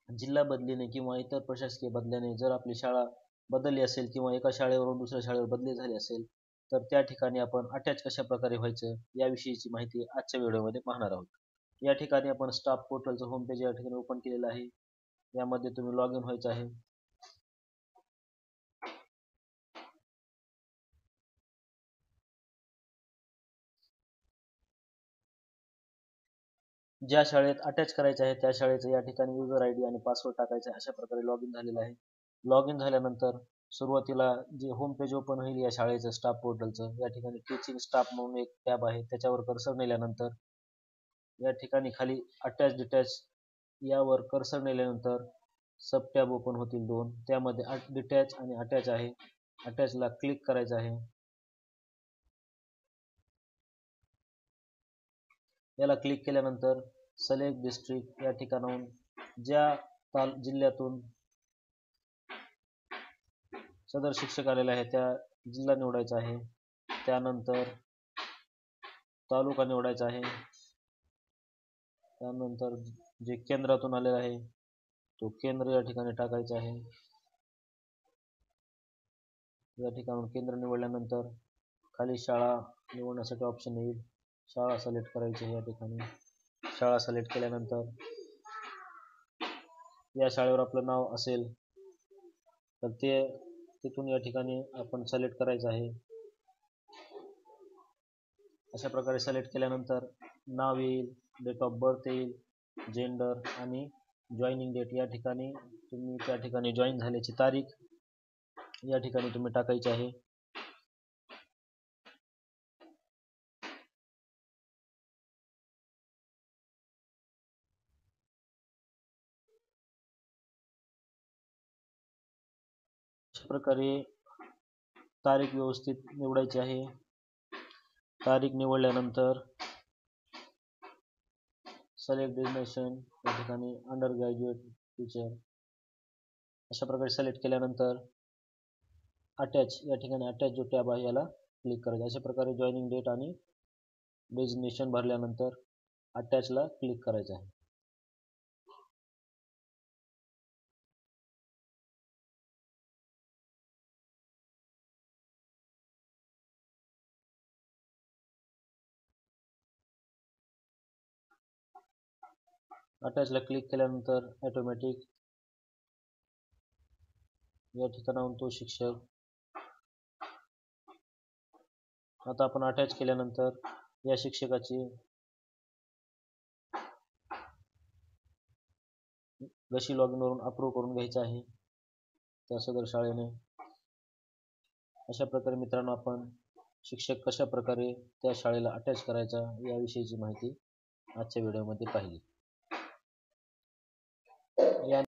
जिल्हा बदलीने किंवा इतर प्रशासकीय बदल्याने जर आपली शाळा बदलली असेल किंवा एका शाळेवरून दुसऱ्या शाळेवर बदली झाली असेल, तर त्या ठिकाणी आपण अटॅच कशा प्रकारे व्हायचं याविषयीची माहिती आजच्या व्हिडिओमध्ये पाहणार आहोत. या ठिकाणी आपण स्टाफ पोर्टलचं होम पेज या ठिकाणी ओपन केलेलं आहे. यामध्ये तुम्ही लॉग इन व्हायचं आहे. ज्या शाळेत अटॅच करायचे आहे त्या शाळेचं या ठिकाणी युजर आय डी आणि पासवर्ड टाकायचा आहे. अशा प्रकारे लॉग इन झालेलं आहे. लॉग इन झाल्यानंतर सुरुवातीला जे होम पेज ओपन होईल या शाळेचं स्टाफ पोर्टलचं, या ठिकाणी टीचिंग स्टाफ म्हणून एक टॅब आहे, त्याच्यावर कर्सर नेल्यानंतर या ठिकाणी खाली अटॅच डिटॅच यावर कर्सर नेल्यानंतर सब टॅब ओपन होतील दोन. त्यामध्ये डिटॅच आणि अटॅच आहे. अटॅचला क्लिक करायचं आहे. याला क्लिक केल्यानंतर सिलेक्ट डिस्ट्रिक्ट या ठिकाणाहून ज्या जिल्ह्यातून सदर शिक्षक आलेले आहे त्या जिल्हा निवडायचा आहे. त्यानंतर तालुका निवडायचा आहे. त्यानंतर जे केंद्रातून आलेला आहे तो केंद्र या ठिकाणी टाकायचा आहे. या ठिकाणून केंद्र निवडल्यानंतर खाली शाळा निवडण्यासाठी ऑप्शन येईल. शाळा सिलेक्ट करायची आहे. या ठिकाणी शाळा सिलेक्ट केल्यानंतर या शाळेवर आपलं नाव असेल तर ते तिथून या ठिकाणी आपण सिलेक्ट करायचं आहे. अशा प्रकारे सिलेक्ट केल्यानंतर नाव येईल, डेट ऑफ बर्थ येईल, जेंडर आणि जॉईनिंग डेट या ठिकाणी तुम्ही त्या ठिकाणी जॉईन झाल्याची तारीख या ठिकाणी तुम्ही टाकायची आहे. अशा प्रकारे तारीख व्यवस्थित निवडायची आहे. तारीख निवडल्यानंतर सिलेक्ट डेस्टिनेशन या ठिकाणी अंडर ग्रॅज्युएट टीचर अशा प्रकारे सिलेक्ट केल्यानंतर अटॅच या ठिकाणी अटॅच जो टॅब आहे याला क्लिक करायचं. अशा प्रकारे जॉईनिंग डेट आणि डेजिग्नेशन भरल्यानंतर अटॅचला क्लिक करायचं आहे. अटॅचला क्लिक केल्यानंतर ऑटोमॅटिक या ठिकाणाहून तो शिक्षक आता आपण अटॅच केल्यानंतर या शिक्षकाची जशी लॉग इन वरून अप्रूव्ह करून घ्यायचं आहे त्या सदर शाळेने. अशा प्रकारे मित्रांनो आपण शिक्षक कशा प्रकारे त्या शाळेला अटॅच करायचा याविषयीची माहिती आजच्या व्हिडिओमध्ये पाहिली.